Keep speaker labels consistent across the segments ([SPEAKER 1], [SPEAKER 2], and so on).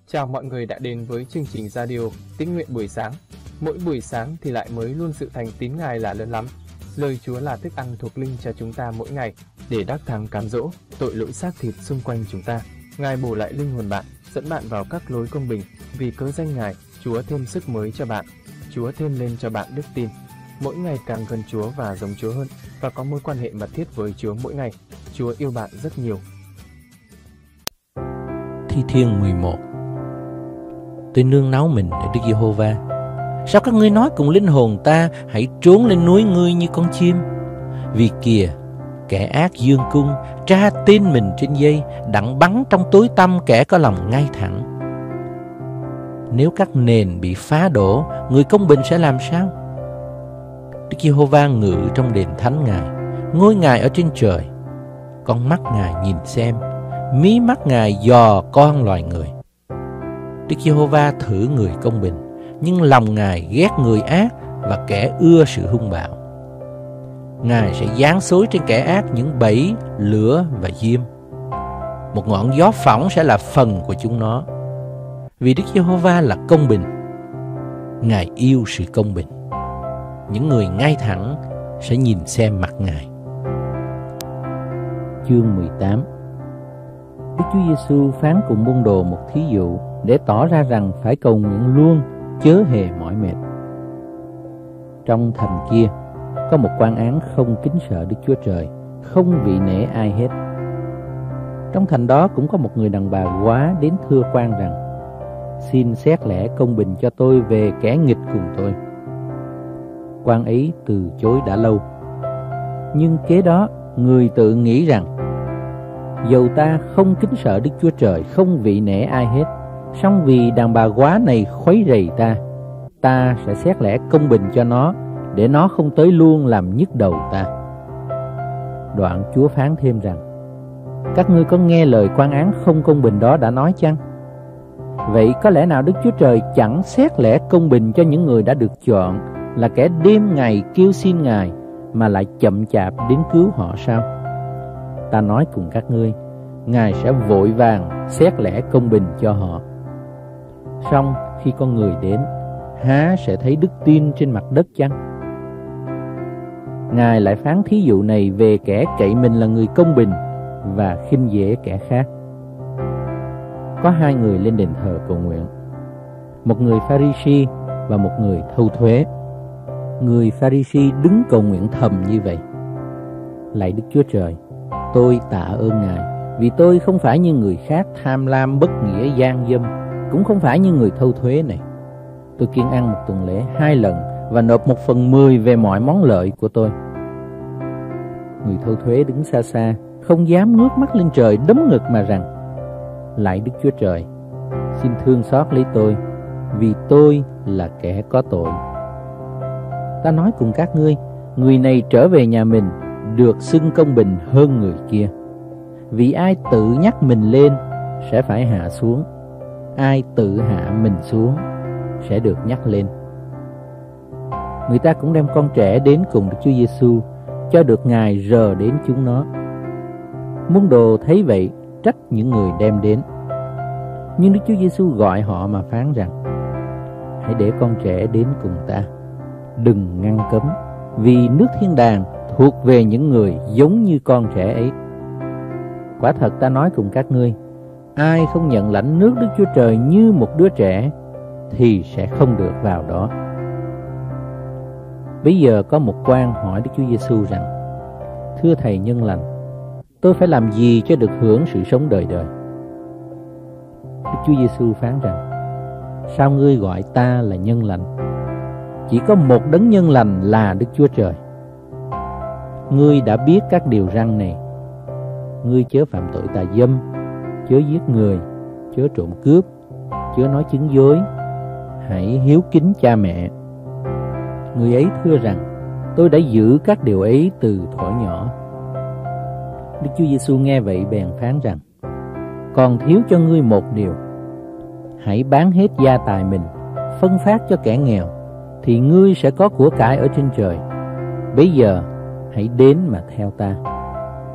[SPEAKER 1] Chào mọi người đã đến với chương trình radio Tín nguyện buổi sáng. Mỗi buổi sáng thì lại mới luôn sự thành tín Ngài là lớn lắm. Lời Chúa là thức ăn thuộc linh cho chúng ta mỗi ngày để đắc thắng cám dỗ tội lỗi xác thịt xung quanh chúng ta. Ngài bổ lại linh hồn bạn, dẫn bạn vào các lối công bình. Vì cớ danh Ngài, Chúa thêm sức mới cho bạn. Chúa thêm lên cho bạn đức tin. Mỗi ngày càng gần Chúa và giống Chúa hơn và có mối quan hệ mật thiết với Chúa mỗi ngày. Chúa yêu bạn rất nhiều.
[SPEAKER 2] Thi Thiên 11. Tôi nương náu mình ở Đức Giê-hô-va. Sao các ngươi nói cùng linh hồn ta, hãy trốn lên núi ngươi như con chim? Vì kìa, kẻ ác dương cung, tra tin mình trên dây, đặng bắn trong tối tăm kẻ có lòng ngay thẳng. Nếu các nền bị phá đổ, người công bình sẽ làm sao? Đức Giê-hô-va ngự trong đền thánh Ngài, ngôi Ngài ở trên trời. Con mắt Ngài nhìn xem, mí mắt Ngài dò con loài người. Đức Giê-hô-va thử người công bình, nhưng lòng Ngài ghét người ác và kẻ ưa sự hung bạo. Ngài sẽ giáng xối trên kẻ ác những bẫy, lửa và diêm. Một ngọn gió phỏng sẽ là phần của chúng nó. Vì Đức Giê-hô-va là công bình, Ngài yêu sự công bình. Những người ngay thẳng sẽ nhìn xem mặt Ngài. Chương 18. Đức Chúa Giêsu phán cùng môn đồ một thí dụ để tỏ ra rằng phải cầu nguyện luôn, chớ hề mỏi mệt. Trong thành kia có một quan án không kính sợ Đức Chúa Trời, không vị nể ai hết. Trong thành đó cũng có một người đàn bà góa đến thưa quan rằng: xin xét lẽ công bình cho tôi về kẻ nghịch cùng tôi. Quan ấy từ chối đã lâu. Nhưng kế đó người tự nghĩ rằng: dầu ta không kính sợ Đức Chúa Trời, không vị nể ai hết, song vì đàn bà góa này khuấy rầy ta sẽ xét lẽ công bình cho nó, để nó không tới luôn làm nhức đầu ta. Đoạn Chúa phán thêm rằng: các ngươi có nghe lời quan án không công bình đó đã nói chăng? Vậy có lẽ nào Đức Chúa Trời chẳng xét lẽ công bình cho những người đã được chọn, là kẻ đêm ngày kêu xin Ngài, mà lại chậm chạp đến cứu họ sao? Ta nói cùng các ngươi, Ngài sẽ vội vàng xét lẽ công bình cho họ. Song khi con người đến, há sẽ thấy đức tin trên mặt đất chăng? Ngài lại phán thí dụ này về kẻ cậy mình là người công bình và khinh dễ kẻ khác. Có hai người lên đền thờ cầu nguyện, một người Pha-ri-si và một người thâu thuế. Người Pha-ri-si đứng cầu nguyện thầm như vậy: lạy Đức Chúa Trời, tôi tạ ơn Ngài, vì tôi không phải như người khác tham lam bất nghĩa gian dâm, cũng không phải như người thâu thuế này. Tôi kiêng ăn một tuần lễ 2 lần và nộp 1/10 về mọi món lợi của tôi. Người thâu thuế đứng xa xa, không dám ngước mắt lên trời, đấm ngực mà rằng: lạy Đức Chúa Trời, xin thương xót lấy tôi, vì tôi là kẻ có tội. Ta nói cùng các ngươi, người này trở về nhà mình được xưng công bình hơn người kia. Vì ai tự nhắc mình lên sẽ phải hạ xuống, ai tự hạ mình xuống sẽ được nhắc lên. Người ta cũng đem con trẻ đến cùng Đức Chúa Giêsu, cho được Ngài rờ đến chúng nó. Môn đồ thấy vậy trách những người đem đến. Nhưng Đức Chúa Giêsu gọi họ mà phán rằng: hãy để con trẻ đến cùng ta, đừng ngăn cấm, vì nước thiên đàng thuộc về những người giống như con trẻ ấy. Quả thật ta nói cùng các ngươi, ai không nhận lãnh nước Đức Chúa Trời như một đứa trẻ thì sẽ không được vào đó. Bây giờ có một quan hỏi Đức Chúa Giêsu rằng: thưa Thầy nhân lành, tôi phải làm gì cho được hưởng sự sống đời đời? Đức Chúa Giêsu phán rằng: sao ngươi gọi ta là nhân lành? Chỉ có một đấng nhân lành là Đức Chúa Trời. Ngươi đã biết các điều răn này: ngươi chớ phạm tội tà dâm, chớ giết người, chớ trộm cướp, chớ nói chứng dối, hãy hiếu kính cha mẹ. Người ấy thưa rằng: tôi đã giữ các điều ấy từ thuở nhỏ. Đức Chúa Giêsu nghe vậy bèn phán rằng: còn thiếu cho ngươi một điều. Hãy bán hết gia tài mình, phân phát cho kẻ nghèo, thì ngươi sẽ có của cải ở trên trời. Bây giờ hãy đến mà theo ta.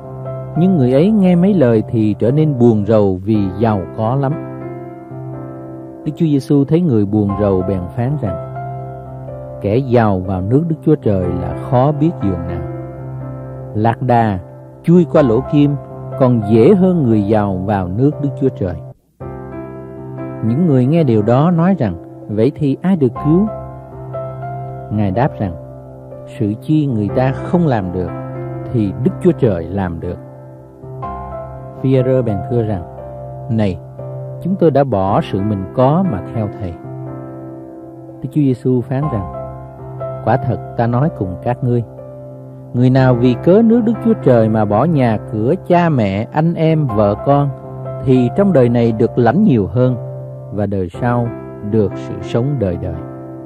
[SPEAKER 2] Nhưng người ấy nghe mấy lời thì trở nên buồn rầu vì giàu có lắm. Đức Chúa Giêsu thấy người buồn rầu bèn phán rằng: kẻ giàu vào nước Đức Chúa Trời là khó biết dường nào. Lạc đà chui qua lỗ kim còn dễ hơn người giàu vào nước Đức Chúa Trời. Những người nghe điều đó nói rằng: vậy thì ai được cứu? Ngài đáp rằng: sự chi người ta không làm được thì Đức Chúa Trời làm được. Phi-e-rơ bèn thưa rằng: này, chúng tôi đã bỏ sự mình có mà theo Thầy. Đức Chúa Giêsu phán rằng: quả thật ta nói cùng các ngươi, người nào vì cớ nước Đức Chúa Trời mà bỏ nhà cửa, cha mẹ, anh em, vợ con, thì trong đời này được lãnh nhiều hơn, và đời sau được sự sống đời đời.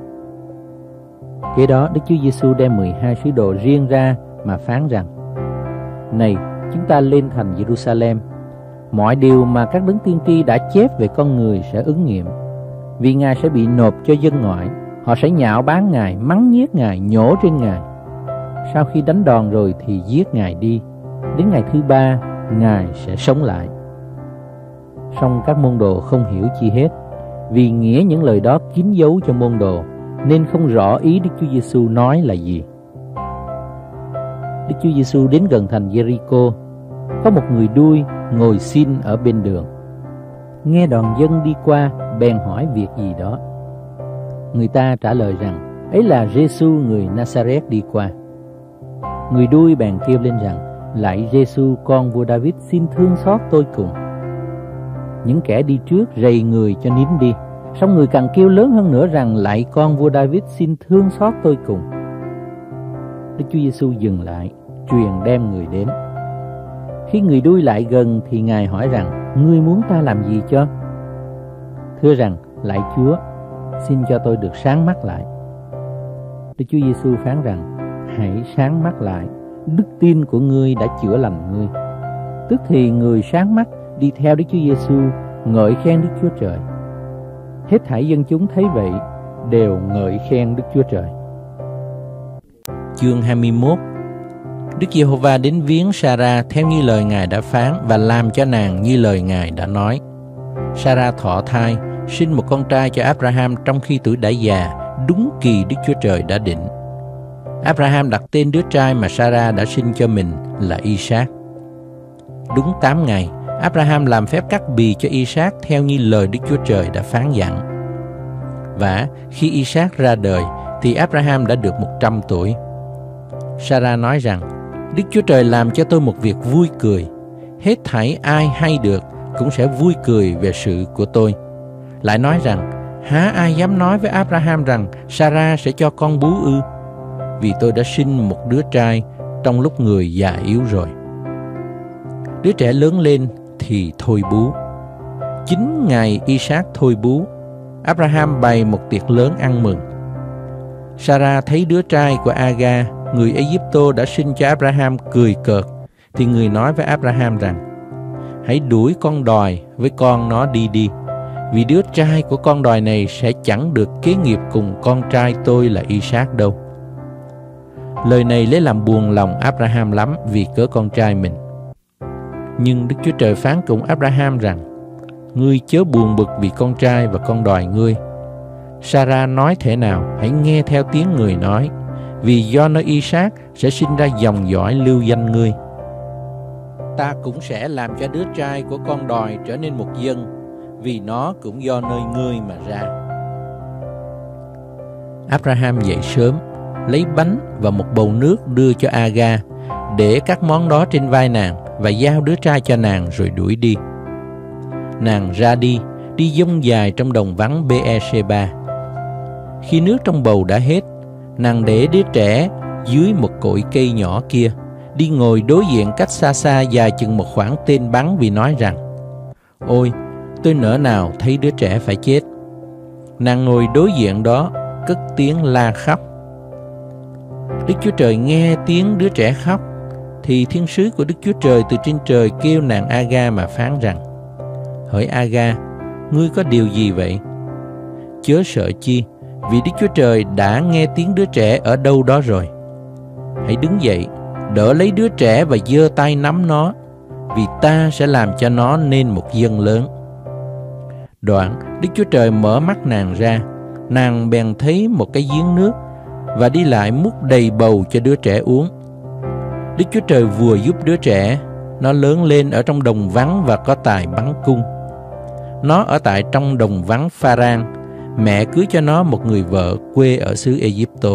[SPEAKER 2] Kế đó Đức Chúa Giêsu đem 12 sứ đồ riêng ra mà phán rằng: này, chúng ta lên thành Giê-ru-sa-lem. Mọi điều mà các đấng tiên tri đã chép về con người sẽ ứng nghiệm, vì Ngài sẽ bị nộp cho dân ngoại. Họ sẽ nhạo báng Ngài, mắng nhiếc Ngài, nhổ trên Ngài. Sau khi đánh đòn rồi thì giết Ngài đi. Đến ngày thứ ba, Ngài sẽ sống lại. Song các môn đồ không hiểu chi hết, vì nghĩa những lời đó kín dấu cho môn đồ, nên không rõ ý Đức Chúa Giêsu nói là gì. Đức Chúa Giêsu đến gần thành Giê-ri-cô. Có một người đuôi ngồi xin ở bên đường. Nghe đoàn dân đi qua, bèn hỏi việc gì đó. Người ta trả lời rằng: ấy là Giê-xu người Na-sa-rét đi qua. Người đuôi bèn kêu lên rằng: lạy Giê-xu con vua David, xin thương xót tôi cùng. Những kẻ đi trước rầy người cho nín đi. Xong người càng kêu lớn hơn nữa rằng: lạy con vua David, xin thương xót tôi cùng. Đức Chúa Giêsu dừng lại, truyền đem người đến. Khi người đuôi lại gần thì Ngài hỏi rằng: ngươi muốn ta làm gì cho? Thưa rằng: lạy Chúa, xin cho tôi được sáng mắt lại. Đức Chúa Giêsu phán rằng: hãy sáng mắt lại, đức tin của ngươi đã chữa lành ngươi. Tức thì người sáng mắt đi theo Đức Chúa Giêsu, ngợi khen Đức Chúa Trời. Hết thảy dân chúng thấy vậy đều ngợi khen Đức Chúa Trời. Chương 21. Đức Giê-hô-va đến viếng Sa-ra theo như lời Ngài đã phán, và làm cho nàng như lời Ngài đã nói. Sa-ra thọ thai, sinh một con trai cho Abraham trong khi tuổi đã già, đúng kỳ Đức Chúa Trời đã định. Abraham đặt tên đứa trai mà Sa-ra đã sinh cho mình là I-sác. Đúng 8 ngày, Abraham làm phép cắt bì cho I-sác theo như lời Đức Chúa Trời đã phán dặn. Và khi I-sác ra đời thì Abraham đã được 100 tuổi. Sa-ra nói rằng: Đức Chúa Trời làm cho tôi một việc vui cười. Hết thảy ai hay được cũng sẽ vui cười về sự của tôi. Lại nói rằng: há ai dám nói với Abraham rằng Sa-ra sẽ cho con bú ư? Vì tôi đã sinh một đứa trai trong lúc người già yếu rồi. Đứa trẻ lớn lên thì thôi bú. 9 ngày I-sác thôi bú, Abraham bày một tiệc lớn ăn mừng. Sa-ra thấy đứa trai của Aga, người Ai-cập đã sinh cho Abraham cười cợt, thì người nói với Abraham rằng: hãy đuổi con đòi với con nó đi đi, vì đứa trai của con đòi này sẽ chẳng được kế nghiệp cùng con trai tôi là I-sác đâu. Lời này lấy làm buồn lòng Abraham lắm vì cớ con trai mình. Nhưng Đức Chúa Trời phán cùng Abraham rằng: ngươi chớ buồn bực vì con trai và con đòi ngươi. Sa-ra nói thế nào, hãy nghe theo tiếng người nói, vì do nơi I-sác sẽ sinh ra dòng dõi lưu danh ngươi. Ta cũng sẽ làm cho đứa trai của con đòi trở nên một dân, vì nó cũng do nơi ngươi mà ra. Abraham dậy sớm, lấy bánh và một bầu nước đưa cho Aga, để các món đó trên vai nàng và giao đứa trai cho nàng rồi đuổi đi. Nàng ra đi dông dài trong đồng vắng Bê-e-sê-ba. Khi nước trong bầu đã hết, nàng để đứa trẻ dưới một cội cây nhỏ kia, đi ngồi đối diện cách xa xa dài chừng một khoảng tên bắn, vì nói rằng: ôi, tôi nỡ nào thấy đứa trẻ phải chết. Nàng ngồi đối diện đó, cất tiếng la khóc. Đức Chúa Trời nghe tiếng đứa trẻ khóc, thì thiên sứ của Đức Chúa Trời từ trên trời kêu nàng Aga mà phán rằng: hỡi Aga, ngươi có điều gì vậy? Chớ sợ chi, vì Đức Chúa Trời đã nghe tiếng đứa trẻ ở đâu đó rồi. Hãy đứng dậy, đỡ lấy đứa trẻ và giơ tay nắm nó, vì ta sẽ làm cho nó nên một dân lớn. Đoạn Đức Chúa Trời mở mắt nàng ra, nàng bèn thấy một cái giếng nước và đi lại múc đầy bầu cho đứa trẻ uống. Đức Chúa Trời vừa giúp đứa trẻ, nó lớn lên ở trong đồng vắng và có tài bắn cung. Nó ở tại trong đồng vắng Pha-rang, mẹ cưới cho nó một người vợ quê ở xứ Ê-díp-tô.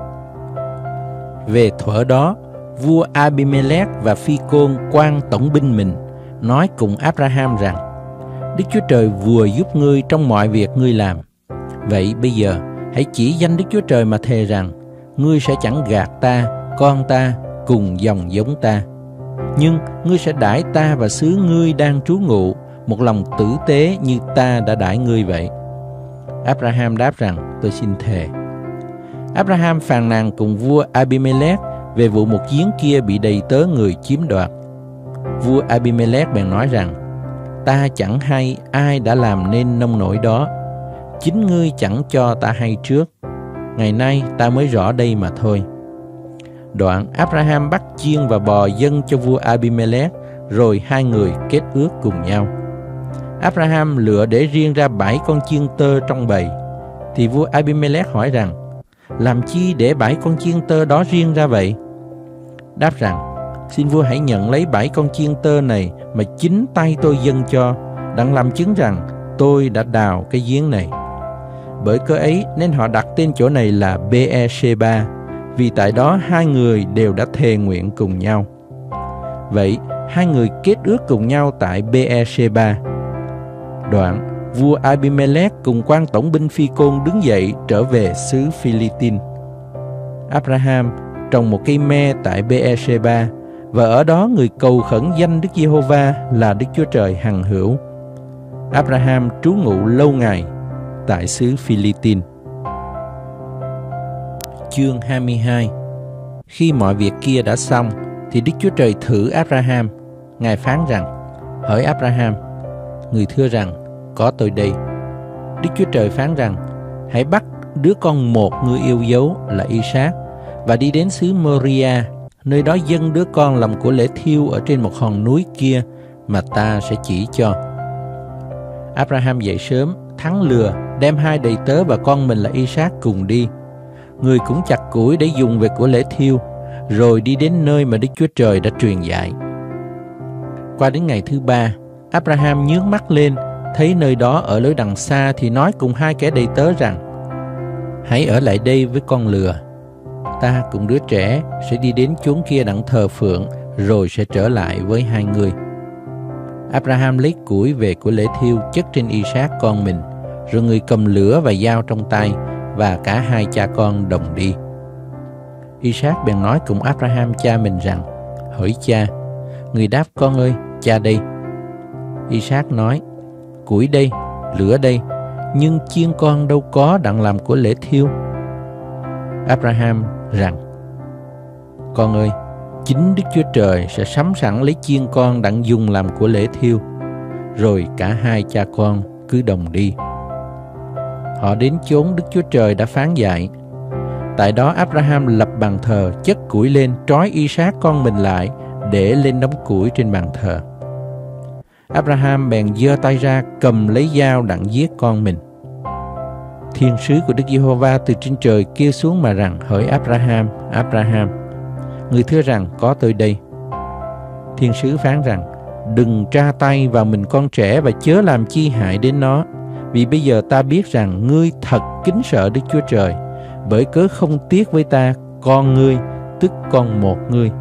[SPEAKER 2] Về thuở đó, vua Abimelech và Phi-côn quan tổng binh mình nói cùng Abraham rằng: Đức Chúa Trời vừa giúp ngươi trong mọi việc ngươi làm. Vậy bây giờ hãy chỉ danh Đức Chúa Trời mà thề rằng ngươi sẽ chẳng gạt ta, con ta cùng dòng giống ta, nhưng ngươi sẽ đãi ta và xứ ngươi đang trú ngụ một lòng tử tế như ta đã đãi ngươi vậy. Abraham đáp rằng: tôi xin thề. Abraham phàn nàn cùng vua Abimelech về vụ một giếng kia bị đầy tớ người chiếm đoạt. Vua Abimelech bèn nói rằng: ta chẳng hay ai đã làm nên nông nổi đó, chính ngươi chẳng cho ta hay trước, ngày nay ta mới rõ đây mà thôi. Đoạn Abraham bắt chiên và bò dâng cho vua Abimelech, rồi hai người kết ước cùng nhau. Abraham lựa để riêng ra 7 con chiên tơ trong bầy. Thì vua Abimelech hỏi rằng: làm chi để 7 con chiên tơ đó riêng ra vậy? Đáp rằng: xin vua hãy nhận lấy 7 con chiên tơ này mà chính tay tôi dâng cho, đặng làm chứng rằng tôi đã đào cái giếng này. Bởi cớ ấy nên họ đặt tên chỗ này là Bê-e-sê-ba, vì tại đó hai người đều đã thề nguyện cùng nhau. Vậy hai người kết ước cùng nhau tại Bê-e-sê-ba. Đoạn vua Abimelech cùng quan tổng binh Phi-côn đứng dậy trở về xứ Phi-li-tin. Abraham trồng một cây me tại Bê-e-sê-ba, và ở đó người cầu khẩn danh Đức Giê-hô-va là Đức Chúa Trời hằng hữu. Abraham trú ngụ lâu ngày tại xứ Phi-li-tin. Chương 22. Khi mọi việc kia đã xong, thì Đức Chúa Trời thử Abraham. Ngài phán rằng: hỡi Abraham. Người thưa rằng: có tôi đây. Đức Chúa Trời phán rằng: hãy bắt đứa con một ngươi yêu dấu là Isaac và đi đến xứ Moria, nơi đó dâng đứa con làm của lễ thiêu ở trên một hòn núi kia mà ta sẽ chỉ cho. Abraham dậy sớm, thắng lừa, đem 2 đầy tớ và con mình là Isaac cùng đi. Người cũng chặt củi để dùng về của lễ thiêu, rồi đi đến nơi mà Đức Chúa Trời đã truyền dạy. Qua đến ngày thứ 3, Abraham nhướng mắt lên, thấy nơi đó ở lối đằng xa, thì nói cùng 2 kẻ đầy tớ rằng: hãy ở lại đây với con lừa, ta cùng đứa trẻ sẽ đi đến chốn kia đặng thờ phượng, rồi sẽ trở lại với 2 người. Abraham lấy củi về của lễ thiêu chất trên Isaac con mình, rồi người cầm lửa và dao trong tay, và cả 2 cha con đồng đi. Isaac bèn nói cùng Abraham cha mình rằng: hỡi cha. Người đáp: con ơi, cha đây. Isaac nói: củi đây, lửa đây, nhưng chiên con đâu có đặng làm của lễ thiêu. Abraham rằng: con ơi, chính Đức Chúa Trời sẽ sắm sẵn lấy chiên con đặng dùng làm của lễ thiêu. Rồi cả 2 cha con cứ đồng đi. Họ đến chốn Đức Chúa Trời đã phán dạy. Tại đó Abraham lập bàn thờ, chất củi lên, trói Isaac con mình lại, để lên đống củi trên bàn thờ. Abraham bèn giơ tay ra, cầm lấy dao đặng giết con mình. Thiên sứ của Đức Giê-hô-va từ trên trời kêu xuống mà rằng: hỡi Abraham, Abraham. Người thưa rằng: có tôi đây. Thiên sứ phán rằng: đừng tra tay vào mình con trẻ và chớ làm chi hại đến nó, vì bây giờ ta biết rằng ngươi thật kính sợ Đức Chúa Trời, bởi cớ không tiếc với ta con ngươi, tức con một ngươi.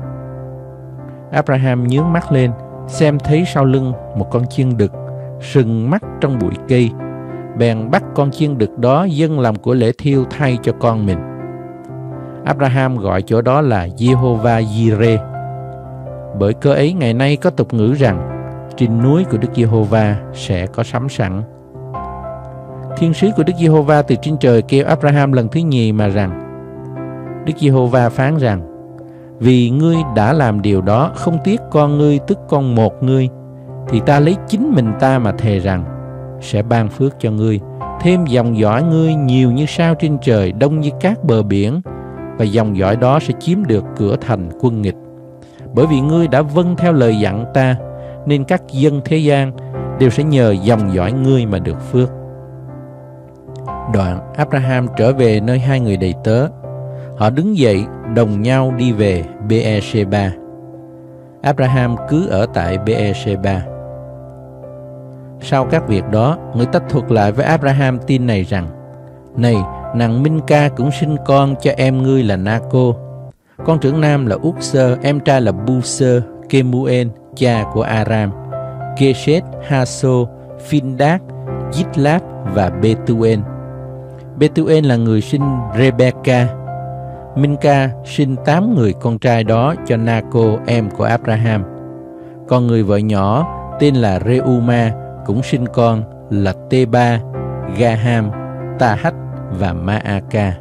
[SPEAKER 2] Abraham nhướng mắt lên, xem thấy sau lưng một con chiên đực sừng mắt trong bụi cây, bèn bắt con chiên đực đó dâng làm của lễ thiêu thay cho con mình. Abraham gọi chỗ đó là Giê-hô-va Jireh. Bởi cớ ấy ngày nay có tục ngữ rằng: trên núi của Đức Giê-hô-va sẽ có sắm sẵn. Thiên sứ của Đức Giê-hô-va từ trên trời kêu Abraham lần thứ nhì mà rằng: Đức Giê-hô-va phán rằng: vì ngươi đã làm điều đó, không tiếc con ngươi, tức con một ngươi, thì ta lấy chính mình ta mà thề rằng: sẽ ban phước cho ngươi, thêm dòng dõi ngươi nhiều như sao trên trời, đông như cát bờ biển, và dòng dõi đó sẽ chiếm được cửa thành quân nghịch. Bởi vì ngươi đã vâng theo lời dặn ta, nên các dân thế gian đều sẽ nhờ dòng dõi ngươi mà được phước. Đoạn Abraham trở về nơi hai người đầy tớ. Họ đứng dậy đồng nhau đi về Beersheba. Abraham cứ ở tại Beersheba. Sau các việc đó, người ta thuật lại với Abraham tin này rằng: Này, nàng Minh-ca cũng sinh con cho em ngươi là Na-cô. Con trưởng nam là Úc-sơ, em trai là Bu-sơ, Kemuel, cha của Aram, Keshet, Ha-sô, Phin-đát, Dít-láp và Bê-tu-en. Bê-tu-en là người sinh Rê-bê-ca. Minh-ca sinh 8 người con trai đó cho Na-cô, em của Abraham. Còn người vợ nhỏ tên là Rê-u-ma cũng sinh con là Tê-ba, Ga-ham, Ta-hách và Ma-a-ca.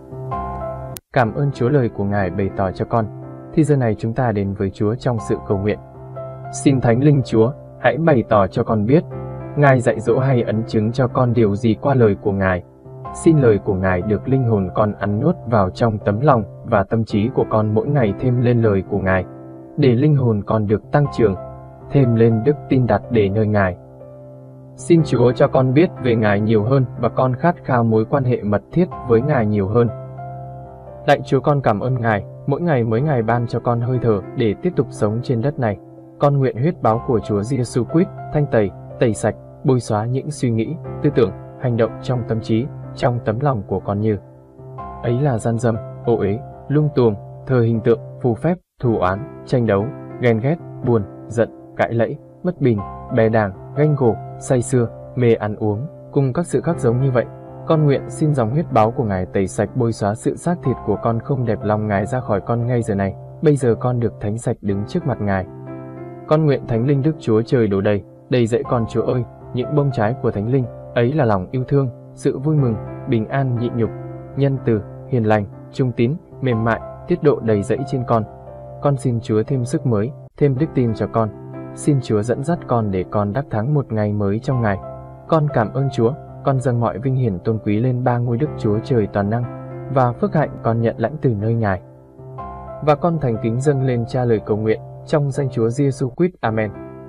[SPEAKER 1] Cảm ơn Chúa lời của Ngài bày tỏ cho con. Thì giờ này chúng ta đến với Chúa trong sự cầu nguyện. Xin Thánh Linh Chúa, hãy bày tỏ cho con biết, Ngài dạy dỗ hay ấn chứng cho con điều gì qua lời của Ngài. Xin lời của Ngài được linh hồn con ăn nuốt vào trong tấm lòng và tâm trí của con mỗi ngày thêm lên lời của Ngài, để linh hồn con được tăng trưởng, thêm lên đức tin đặt để nơi Ngài. Xin Chúa cho con biết về Ngài nhiều hơn và con khát khao mối quan hệ mật thiết với Ngài nhiều hơn. Lạy Chúa, con cảm ơn Ngài, mỗi ngày ban cho con hơi thở để tiếp tục sống trên đất này. Con nguyện huyết báu của Chúa Giêsu Christ thanh tẩy sạch, bôi xóa những suy nghĩ, tư tưởng, hành động trong tâm trí, trong tấm lòng của con như ấy là gian dâm, ô uế, lung tuồng, thờ hình tượng, phù phép, thù oán, tranh đấu, ghen ghét, buồn, giận, cãi lẫy, bất bình, bè đảng, ganh gổ, say sưa, mê ăn uống, cùng các sự khác giống như vậy. Con nguyện xin dòng huyết báu của Ngài tẩy sạch, bôi xóa sự xác thịt của con không đẹp lòng Ngài ra khỏi con ngay giờ này. Bây giờ con được thánh sạch đứng trước mặt Ngài. Con nguyện Thánh Linh Đức Chúa Trời đổ đầy dẫy con. Chúa ơi, những bông trái của Thánh Linh ấy là lòng yêu thương, sự vui mừng, bình an, nhịn nhục, nhân từ, hiền lành, trung tín, mềm mại, tiết độ đầy dẫy trên con. Con xin Chúa thêm sức mới, thêm đức tin cho con. Xin Chúa dẫn dắt con để con đắc thắng một ngày mới trong Ngài. Con cảm ơn Chúa. Con dâng mọi vinh hiển tôn quý lên ba ngôi Đức Chúa Trời toàn năng, và phước hạnh con nhận lãnh từ nơi Ngài. Và con thành kính dâng lên Cha lời cầu nguyện trong danh Chúa Giêsu Christ. Amen.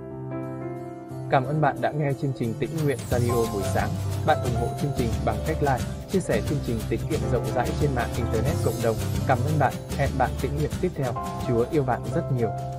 [SPEAKER 1] Cảm ơn bạn đã nghe chương trình Tĩnh Nguyện Radio buổi sáng. Bạn ủng hộ chương trình bằng cách like, chia sẻ chương trình tĩnh nguyện rộng rãi trên mạng Internet cộng đồng. Cảm ơn bạn. Hẹn bạn tĩnh nguyện tiếp theo. Chúa yêu bạn rất nhiều.